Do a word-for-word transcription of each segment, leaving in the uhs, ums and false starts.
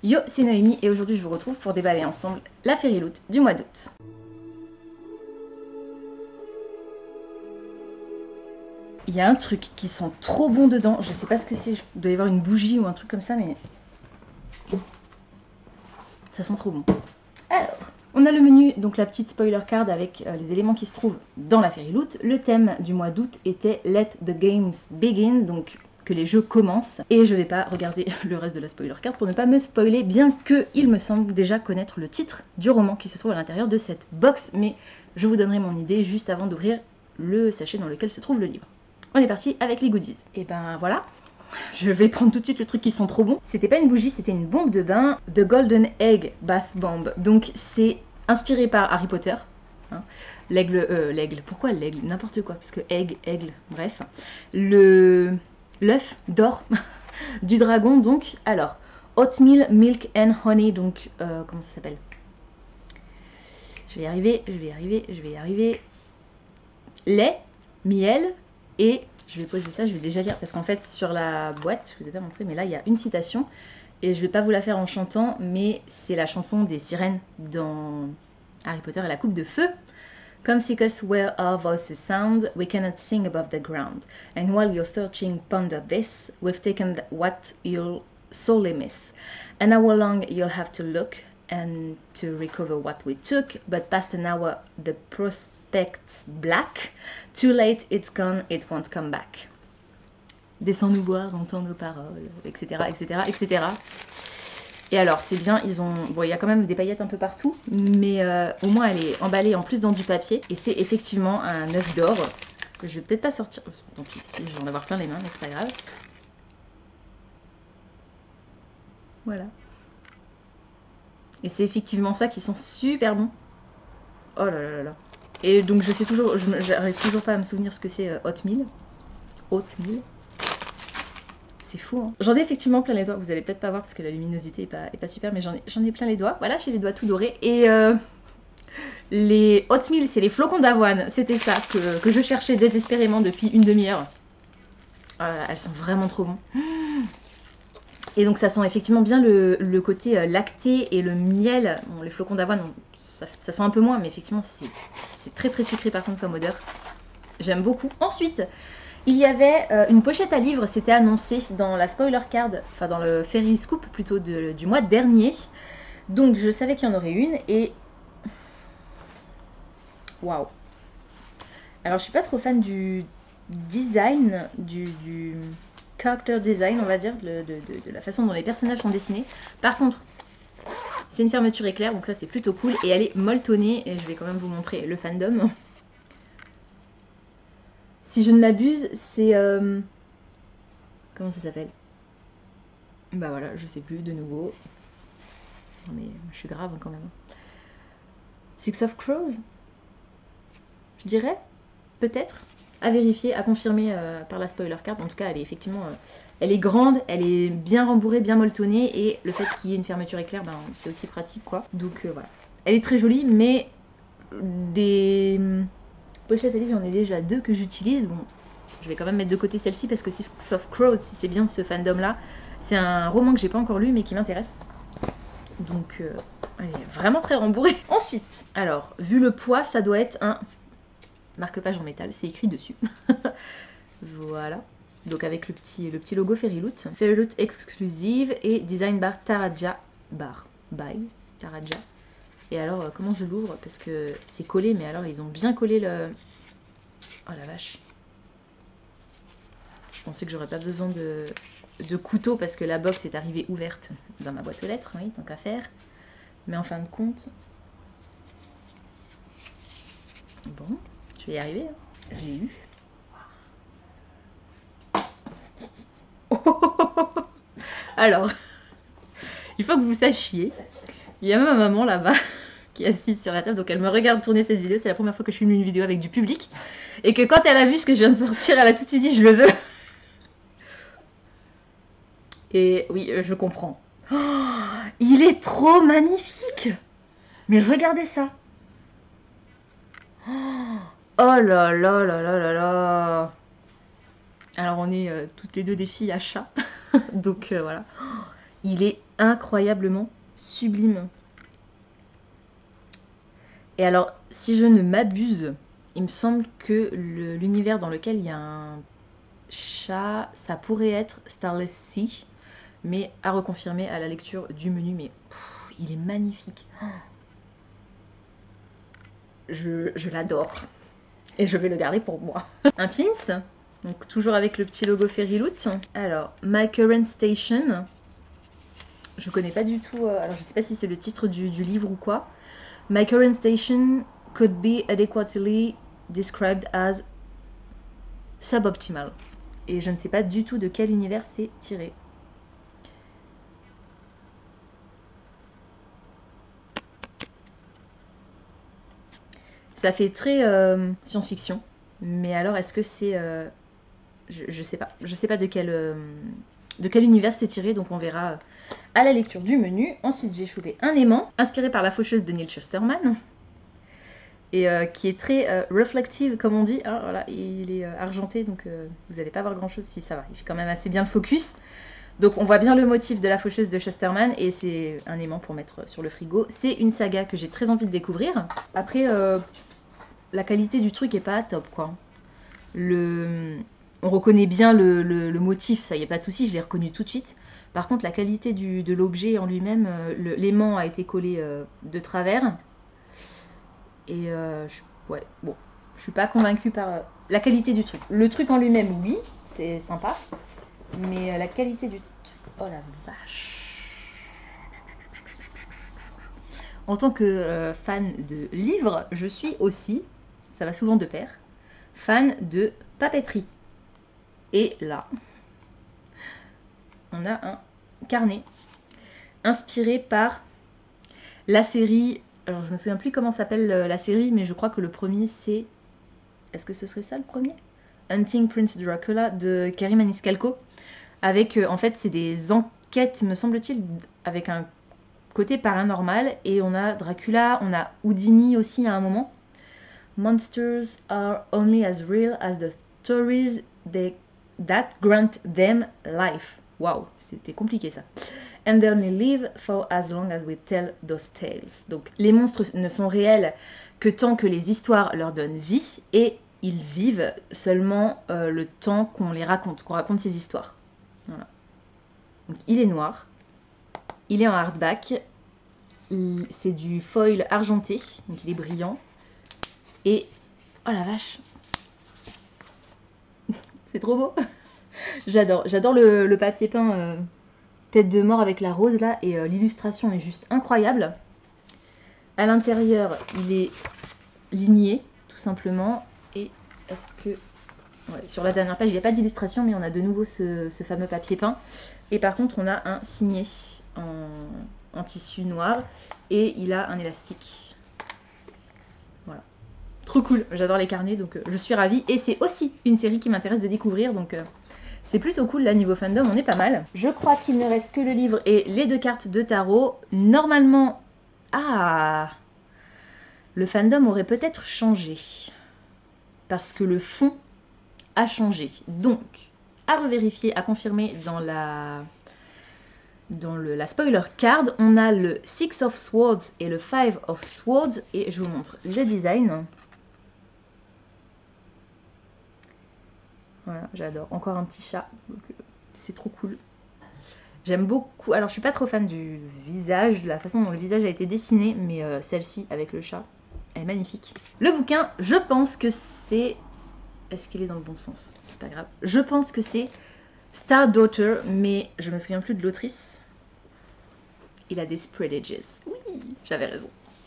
Yo, c'est Noémie et aujourd'hui je vous retrouve pour déballer ensemble la Fairy Loot du mois d'août. Il y a un truc qui sent trop bon dedans, je sais pas ce que c'est, il doit y avoir une bougie ou un truc comme ça mais... ça sent trop bon. Alors, on a le menu, donc la petite spoiler card avec euh, les éléments qui se trouvent dans la Fairy Loot. Le thème du mois d'août était Let the Games Begin, donc que les jeux commencent. Et je vais pas regarder le reste de la spoiler card pour ne pas me spoiler, bien que il me semble déjà connaître le titre du roman qui se trouve à l'intérieur de cette box, mais je vous donnerai mon idée juste avant d'ouvrir le sachet dans lequel se trouve le livre. On est parti avec les goodies. Et ben voilà. Je vais prendre tout de suite le truc qui sent trop bon. C'était pas une bougie, c'était une bombe de bain, The Golden Egg Bath Bomb. Donc c'est inspiré par Harry Potter. Hein. L'aigle, euh, l'aigle, pourquoi l'aigle? N'importe quoi, parce que egg, aigle, bref. Le... l'œuf d'or du dragon, donc. Alors, Oatmeal, Milk and Honey, donc, euh, comment ça s'appelle? Je vais y arriver, je vais y arriver, je vais y arriver. Lait, miel et... je vais poser ça, je vais déjà lire, parce qu'en fait, sur la boîte, je vous ai pas montré, mais là, il y a une citation, et je vais pas vous la faire en chantant, mais c'est la chanson des sirènes dans Harry Potter et la coupe de feu. Come seek us where our voices sound, we cannot sing above the ground. And while you're searching, ponder this, we've taken what you'll sorely miss. An hour long you'll have to look, and to recover what we took, but past an hour the prospect's black. Too late, it's gone, it won't come back. Descends-nous boire, entends nos paroles, et cetera, et cetera, et cetera. Et alors, c'est bien, ils ont... bon, il y a quand même des paillettes un peu partout, mais euh, au moins, elle est emballée en plus dans du papier. Et c'est effectivement un œuf d'or que je vais peut-être pas sortir. Tant pis, si, je vais en avoir plein les mains, mais c'est pas grave. Voilà. Et c'est effectivement ça qui sent super bon. Oh là là là là. Et donc, je sais toujours... j'arrive toujours pas à me souvenir ce que c'est euh, Oatmeal. Oatmeal. C'est fou, hein. J'en ai effectivement plein les doigts, vous allez peut-être pas voir parce que la luminosité est pas, est pas super, mais j'en ai, j'en ai plein les doigts. Voilà, j'ai les doigts tout dorés. Et euh, les Oatmeal, c'est les flocons d'avoine. C'était ça que, que je cherchais désespérément depuis une demi-heure. Oh là là, elles sont vraiment trop bon. Et donc ça sent effectivement bien le, le côté euh, lacté et le miel. Bon, les flocons d'avoine, ça, ça sent un peu moins, mais effectivement c'est très très sucré par contre comme odeur. J'aime beaucoup. Ensuite... il y avait euh, une pochette à livres, c'était annoncé dans la spoiler card, enfin dans le Fairy Scoop plutôt de, du mois dernier. Donc je savais qu'il y en aurait une et... waouh. Alors je suis pas trop fan du design, du, du character design on va dire, de, de, de, de la façon dont les personnages sont dessinés. Par contre, c'est une fermeture éclair, donc ça c'est plutôt cool. Et elle est molletonnée, et je vais quand même vous montrer le fandom. Si je ne m'abuse, c'est... Euh... comment ça s'appelle? Bah voilà, je sais plus, de nouveau. Non mais je suis grave quand même. Six of Crows? Je dirais? Peut-être? À vérifier, à confirmer euh, par la spoiler card. En tout cas, elle est effectivement... Euh, elle est grande, elle est bien rembourrée, bien molletonnée. Et le fait qu'il y ait une fermeture éclair, ben, c'est aussi pratique, quoi. Donc euh, voilà. Elle est très jolie, mais... des... pochettes à livres, j'en ai déjà deux que j'utilise. Bon, je vais quand même mettre de côté celle-ci parce que Six of Crows, si c'est bien ce fandom-là, c'est un roman que j'ai pas encore lu mais qui m'intéresse. Donc, euh, elle est vraiment très rembourrée. Ensuite, alors, vu le poids, ça doit être un marque-page en métal, c'est écrit dessus. Voilà. Donc avec le petit, le petit logo Fairy Loot. Fairy Loot exclusive et design bar Taraja bar by Taraja. Et alors, euh, comment je l'ouvre? Parce que c'est collé, mais alors ils ont bien collé le... oh la vache. Je pensais que j'aurais pas besoin de, de couteau parce que la box est arrivée ouverte dans ma boîte aux lettres, oui, tant qu'à faire. Mais en fin de compte... bon, je vais y arriver. Hein. J'ai eu. Alors, il faut que vous sachiez, il y a ma maman là-bas qui est assise sur la table, donc elle me regarde tourner cette vidéo, c'est la première fois que je filme une vidéo avec du public, et que quand elle a vu ce que je viens de sortir, elle a tout de suite dit je le veux. Et oui, je comprends. Oh, il est trop magnifique. Mais regardez ça. Oh là là là là là là. Alors on est euh, toutes les deux des filles à chat, donc euh, voilà. Il est incroyablement sublime. Et alors, si je ne m'abuse, il me semble que l'univers dans lequel il y a un chat, ça pourrait être Starless Sea, mais à reconfirmer à la lecture du menu. Mais pff, il est magnifique. Je, je l'adore. Et je vais le garder pour moi. Un pins, donc toujours avec le petit logo Fairyloot. Alors, My Current Station. Je connais pas du tout, euh, alors je sais pas si c'est le titre du, du livre ou quoi. My current station could be adequately described as suboptimal. Et je ne sais pas du tout de quel univers c'est tiré. Ça fait très euh, science-fiction. Mais alors, est-ce que c'est... Euh, je, je sais pas. Je sais pas de quel, euh, de quel univers c'est tiré, donc on verra à la lecture du menu. Ensuite, j'ai chopé un aimant, inspiré par La Faucheuse de Neil Shusterman. Et euh, qui est très euh, reflective, comme on dit. Ah, voilà, il est euh, argenté, donc euh, vous n'allez pas voir grand-chose si ça va. Il fait quand même assez bien le focus. Donc on voit bien le motif de La Faucheuse de Shusterman, et c'est un aimant pour mettre sur le frigo. C'est une saga que j'ai très envie de découvrir. Après, euh, la qualité du truc est pas top, quoi. Le... On reconnaît bien le, le, le motif, ça y est pas de souci, je l'ai reconnu tout de suite. Par contre, la qualité du, de l'objet en lui-même, euh, l'aimant a été collé euh, de travers. Et euh, je, ouais, bon, je suis pas convaincue par euh, la qualité du truc. Le truc en lui-même, oui, c'est sympa. Mais euh, la qualité du truc... Oh la vache. En tant que euh, fan de livres, je suis aussi, ça va souvent de pair, fan de papeterie. Et là, on a un carnet inspiré par la série... Alors, je me souviens plus comment s'appelle la série, mais je crois que le premier, c'est... Est-ce que ce serait ça, le premier? Hunting Prince Dracula, de Kerry Maniscalco. Avec, euh, en fait, c'est des enquêtes, me semble-t-il, avec un côté paranormal. Et on a Dracula, on a Houdini aussi à un moment. Monsters are only as real as the stories they, that grant them life. Waouh, c'était compliqué ça. And they only live for as long as we tell those tales. Donc les monstres ne sont réels que tant que les histoires leur donnent vie, et ils vivent seulement euh, le temps qu'on les raconte, qu'on raconte ces histoires. Voilà. Donc il est noir, il est en hardback, c'est du foil argenté, donc il est brillant. Et oh la vache, c'est trop beau. J'adore, j'adore le, le papier peint. Euh... Tête de mort avec la rose là, et euh, l'illustration est juste incroyable. À l'intérieur, il est ligné, tout simplement. Et est-ce que... Ouais, sur la dernière page, il n'y a pas d'illustration, mais on a de nouveau ce, ce fameux papier peint. Et par contre, on a un signé en, en tissu noir, et il a un élastique. Voilà. Trop cool, j'adore les carnets, donc euh, je suis ravie. Et c'est aussi une série qui m'intéresse de découvrir, donc... Euh, c'est plutôt cool, là, niveau fandom, on est pas mal. Je crois qu'il ne reste que le livre et les deux cartes de tarot. Normalement... Ah, le fandom aurait peut-être changé. Parce que le fond a changé. Donc, à revérifier, à confirmer dans la... Dans le, la spoiler card, on a le Six of Swords et le Five of Swords. Et je vous montre le design. Voilà, j'adore. Encore un petit chat, donc euh, c'est trop cool. J'aime beaucoup... Alors, je suis pas trop fan du visage, de la façon dont le visage a été dessiné, mais euh, celle-ci, avec le chat, elle est magnifique. Le bouquin, je pense que c'est... Est-ce qu'il est dans le bon sens? C'est pas grave. Je pense que c'est Star Daughter, mais je me souviens plus de l'autrice. Il a des spread edges. Oui, j'avais raison.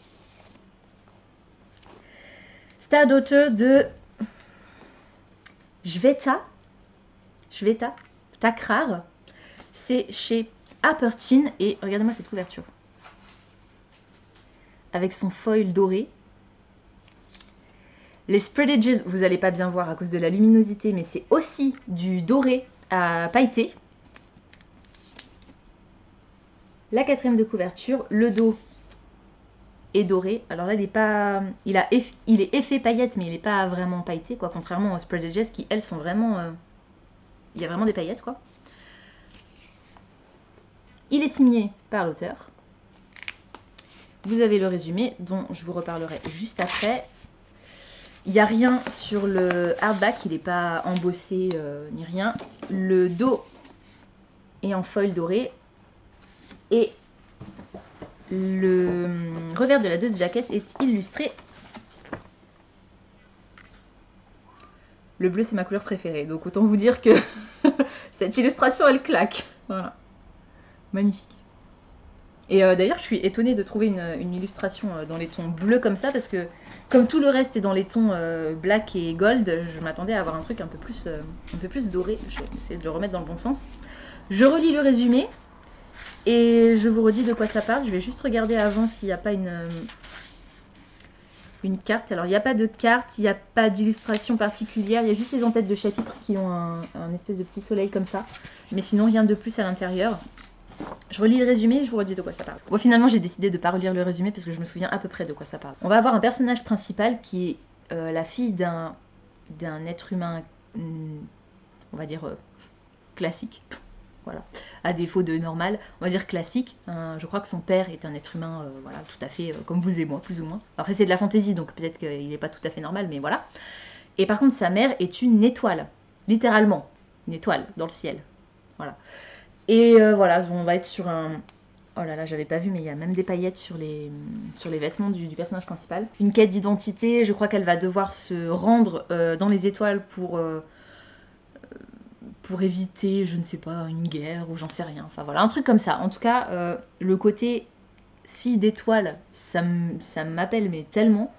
Star Daughter de... Shweta, Shweta, Thakrar, c'est chez Appertin, et regardez-moi cette couverture. Avec son foil doré. Les spread edges, vous n'allez pas bien voir à cause de la luminosité, mais c'est aussi du doré à pailleter. La quatrième de couverture, le dos est doré. Alors là, il est pas, il a, eff... il est effet paillettes, mais il n'est pas vraiment pailleté, quoi. Contrairement aux spread edges qui, elles, sont vraiment, euh... il y a vraiment des paillettes, quoi. Il est signé par l'auteur. Vous avez le résumé dont je vous reparlerai juste après. Il n'y a rien sur le hardback, il n'est pas embossé euh, ni rien. Le dos est en foil doré. Et le revers de la dust jacket est illustré. Le bleu, c'est ma couleur préférée, donc autant vous dire que cette illustration, elle claque. Voilà. Magnifique. Et euh, d'ailleurs, je suis étonnée de trouver une, une illustration euh, dans les tons bleus comme ça, parce que comme tout le reste est dans les tons euh, black et gold, je m'attendais à avoir un truc un peu plus, euh, un peu plus doré. Je vais essayer de le remettre dans le bon sens. Je relis le résumé et je vous redis de quoi ça parle. Je vais juste regarder avant s'il n'y a pas une, euh, une carte. Alors, il n'y a pas de carte, il n'y a pas d'illustration particulière. Il y a juste les en-têtes de chapitres qui ont un, un espèce de petit soleil comme ça. Mais sinon, rien de plus à l'intérieur. Je relis le résumé et je vous redis de quoi ça parle. Bon, finalement, j'ai décidé de ne pas relire le résumé parce que je me souviens à peu près de quoi ça parle. On va avoir un personnage principal qui est euh, la fille d'un d'un être humain, hum, on va dire, euh, classique. Voilà. À défaut de normal, on va dire classique. Euh, je crois que son père est un être humain, euh, voilà, tout à fait euh, comme vous et moi, plus ou moins. Après, c'est de la fantaisie, donc peut-être qu'il n'est pas tout à fait normal, mais voilà. Et par contre, sa mère est une étoile, littéralement. Une étoile dans le ciel. Voilà. Et euh, voilà, on va être sur un... Oh là là, j'avais pas vu, mais il y a même des paillettes sur les, sur les vêtements du, du personnage principal. Une quête d'identité, je crois qu'elle va devoir se rendre euh, dans les étoiles pour, euh, pour éviter, je ne sais pas, une guerre ou j'en sais rien. Enfin voilà, un truc comme ça. En tout cas, euh, le côté fille d'étoile, ça m'appelle mais tellement.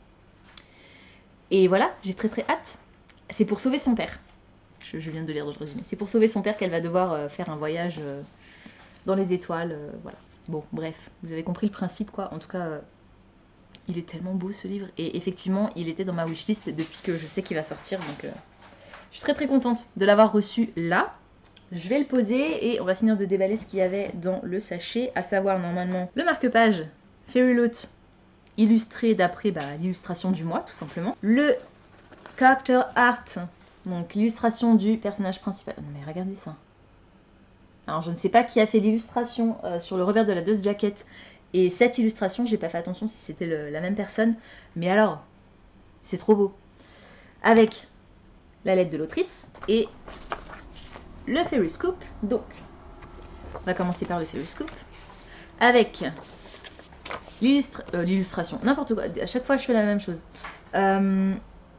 Et voilà, j'ai très très hâte. C'est pour sauver son père. Je, je viens de lire le résumé. C'est pour sauver son père qu'elle va devoir euh, faire un voyage euh, dans les étoiles. Euh, voilà. Bon, bref, vous avez compris le principe, quoi. En tout cas, euh, il est tellement beau, ce livre. Et effectivement, il était dans ma wishlist depuis que je sais qu'il va sortir. Donc, euh, je suis très très contente de l'avoir reçu là. Je vais le poser et on va finir de déballer ce qu'il y avait dans le sachet. À savoir, normalement, le marque-page Fairyloot, illustré d'après bah, l'illustration du mois, tout simplement. Le character art, donc l'illustration du personnage principal. Non mais regardez ça. Alors je ne sais pas qui a fait l'illustration euh, sur le revers de la dust jacket. Et cette illustration, j'ai pas fait attention si c'était la même personne. Mais alors, c'est trop beau. Avec la lettre de l'autrice et le Fairy Scoop. Donc, on va commencer par le Fairy Scoop. Avec l'illustration, euh, n'importe quoi. À chaque fois, je fais la même chose. Euh,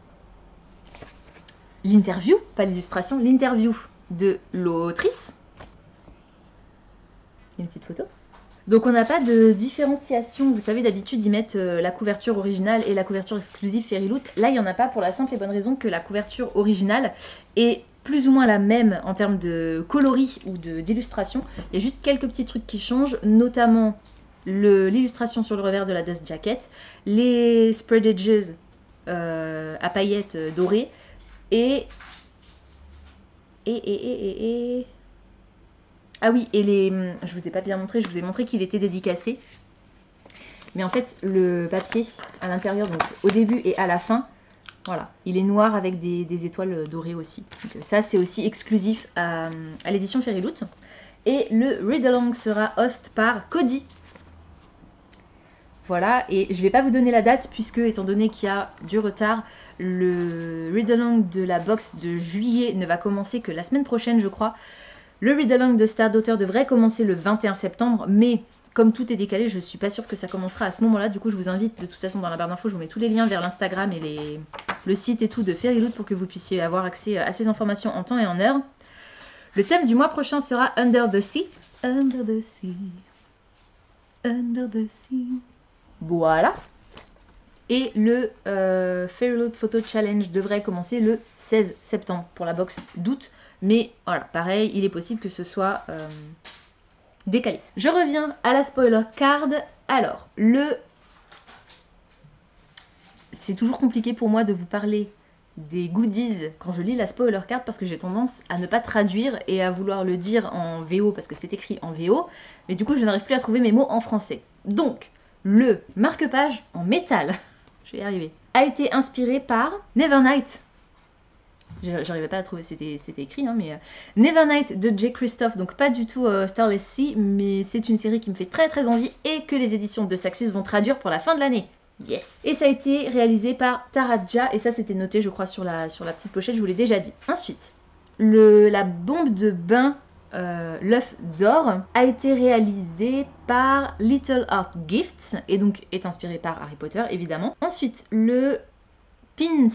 L'interview, pas l'illustration, l'interview de l'autrice. Une petite photo. Donc on n'a pas de différenciation. Vous savez, d'habitude, ils mettent euh, la couverture originale et la couverture exclusive Fairyloot. Là, il n'y en a pas pour la simple et bonne raison que la couverture originale est plus ou moins la même en termes de coloris ou d'illustration. Il y a juste quelques petits trucs qui changent, notamment l'illustration sur le revers de la dust jacket, les spread edges euh, à paillettes euh, dorées, et... Et, et, et, et, et... Ah oui, et les... Je vous ai pas bien montré, je vous ai montré qu'il était dédicacé. Mais en fait, le papier à l'intérieur, donc au début et à la fin, voilà, il est noir avec des, des étoiles dorées aussi. Donc ça, c'est aussi exclusif à, à l'édition Fairyloot. Et le read-along sera host par Cody. Voilà, et je ne vais pas vous donner la date puisque, étant donné qu'il y a du retard, le read-along de la box de juillet ne va commencer que la semaine prochaine, je crois. Le read-along de Star Daughter devrait commencer le vingt et un septembre, mais comme tout est décalé, je ne suis pas sûre que ça commencera à ce moment-là. Du coup, je vous invite, de toute façon, dans la barre d'infos, je vous mets tous les liens vers l'Instagram et les... le site et tout de Fairyloot pour que vous puissiez avoir accès à ces informations en temps et en heure. Le thème du mois prochain sera Under the Sea. Under the Sea. Under the Sea. Voilà. Et le euh, Fairyloot Photo Challenge devrait commencer le seize septembre pour la box d'août. Mais voilà, pareil, il est possible que ce soit euh, décalé. Je reviens à la spoiler card. Alors, le... C'est toujours compliqué pour moi de vous parler des goodies quand je lis la spoiler card parce que j'ai tendance à ne pas traduire et à vouloir le dire en V O parce que c'est écrit en V O. Mais du coup, je n'arrive plus à trouver mes mots en français. Donc, le marque-page en métal, je vais y arriver, a été inspiré par Nevernight. J'arrivais pas à trouver, c'était écrit, hein, mais... Euh, Nevernight de Jay Kristoff, donc pas du tout euh, Starless Sea, mais c'est une série qui me fait très très envie et que les éditions de Saxus vont traduire pour la fin de l'année. Yes. Et ça a été réalisé par Taraja, et ça c'était noté je crois sur la, sur la petite pochette, je vous l'ai déjà dit. Ensuite, le, la bombe de bain, euh, l'œuf d'or, a été réalisé par Little Art Gifts, et donc est inspiré par Harry Potter évidemment. Ensuite, le pins...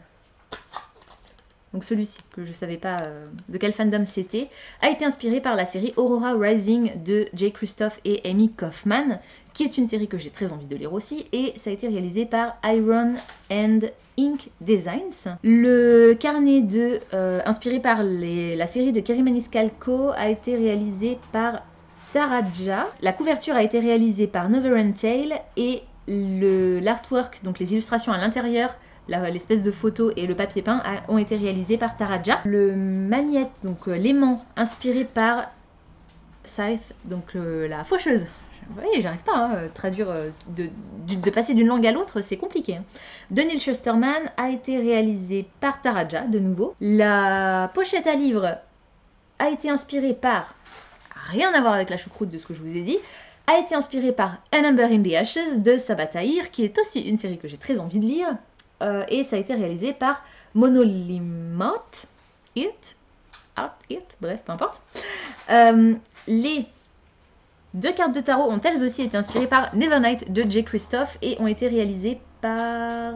donc celui-ci, que je savais pas euh, de quel fandom c'était, a été inspiré par la série Aurora Rising de Jay Kristoff et Amy Kaufman, qui est une série que j'ai très envie de lire aussi, et ça a été réalisé par Iron and Ink Designs. Le carnet de, euh, inspiré par les, la série de Kerry Maniscalco, a été réalisé par Taraja. La couverture a été réalisée par Neverend Tale, et l'artwork, donc les illustrations à l'intérieur, l'espèce de photo et le papier peint a, ont été réalisés par Taraja. Le magnète, donc euh, l'aimant, inspiré par Scythe, donc euh, la faucheuse. Vous voyez, j'arrive pas à hein, traduire, euh, de, de, de passer d'une langue à l'autre, c'est compliqué. Hein. De Neil Shusterman a été réalisé par Taraja, de nouveau. La pochette à livre a été inspirée par, rien à voir avec la choucroute de ce que je vous ai dit, a été inspirée par An Amber in the Ashes de Sabaa Tahir, qui est aussi une série que j'ai très envie de lire. Euh, et ça a été réalisé par Monolimot, It, Art, It, bref, peu importe. Euh, les deux cartes de tarot ont elles aussi été inspirées par Nevernight de Jay Kristoff et ont été réalisées par...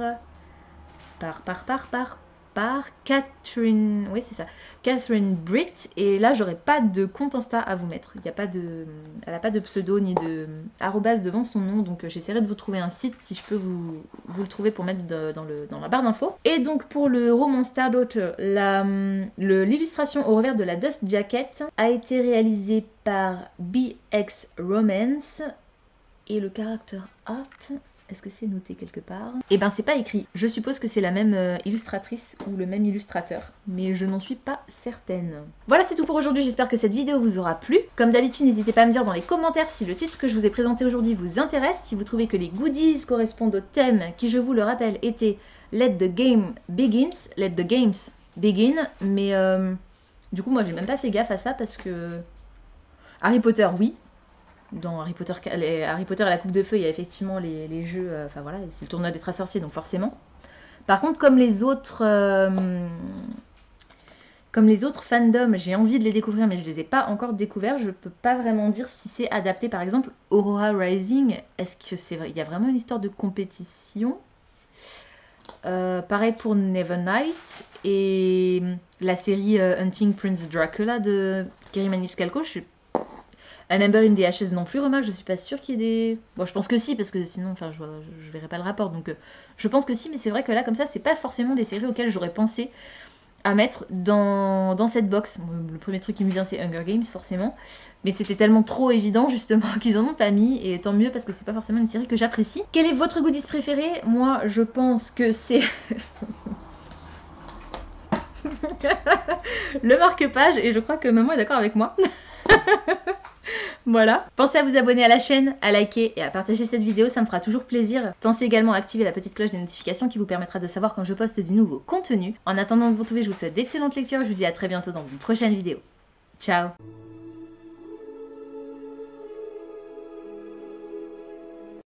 par, par, par, par, par Catherine... oui, c'est ça. Catherine Britt. Et là, j'aurais pas de compte Insta à vous mettre. Il y a pas de... Elle n'a pas de pseudo ni de arrobase devant son nom. Donc, j'essaierai de vous trouver un site si je peux vous, vous le trouver pour mettre de, dans, le, dans la barre d'infos. Et donc, pour le roman Star Daughter, l'illustration au revers de la Dust Jacket a été réalisée par B X Romance. Et le character art... est-ce que c'est noté quelque part? Eh ben c'est pas écrit. Je suppose que c'est la même euh, illustratrice ou le même illustrateur, mais je n'en suis pas certaine. Voilà, c'est tout pour aujourd'hui. J'espère que cette vidéo vous aura plu. Comme d'habitude, n'hésitez pas à me dire dans les commentaires si le titre que je vous ai présenté aujourd'hui vous intéresse, si vous trouvez que les goodies correspondent au thème qui, je vous le rappelle, était Let the Game Begins, Let the Games Begin, mais euh, du coup moi j'ai même pas fait gaffe à ça parce que Harry Potter oui. Dans Harry Potter, les, Harry Potter et la coupe de feu, il y a effectivement les, les jeux, enfin euh, voilà, c'est le tournoi des traces sorciers, donc forcément. Par contre, comme les autres, euh, comme les autres fandoms, j'ai envie de les découvrir, mais je les ai pas encore découverts, je peux pas vraiment dire si c'est adapté. Par exemple, Aurora Rising, est-ce que c'est vrai, il y a vraiment une histoire de compétition? euh, Pareil pour Nevernight et la série euh, Hunting Prince Dracula de Kerry Maniscalco, je suis An Amber in the Ashes non plus, remarque, je suis pas sûre qu'il y ait des... Bon, je pense que si, parce que sinon, enfin, je, je, je verrai pas le rapport, donc euh, je pense que si, mais c'est vrai que là, comme ça, c'est pas forcément des séries auxquelles j'aurais pensé à mettre dans, dans cette box. Le premier truc qui me vient, c'est Hunger Games, forcément, mais c'était tellement trop évident, justement, qu'ils en ont pas mis, et tant mieux, parce que c'est pas forcément une série que j'apprécie. Quel est votre goodies préféré? Moi, je pense que c'est... le marque-page, et je crois que maman est d'accord avec moi. Voilà. Pensez à vous abonner à la chaîne, à liker et à partager cette vidéo, ça me fera toujours plaisir. Pensez également à activer la petite cloche des notifications qui vous permettra de savoir quand je poste du nouveau contenu. En attendant de vous retrouver, je vous souhaite d'excellentes lectures et je vous dis à très bientôt dans une prochaine vidéo. Ciao!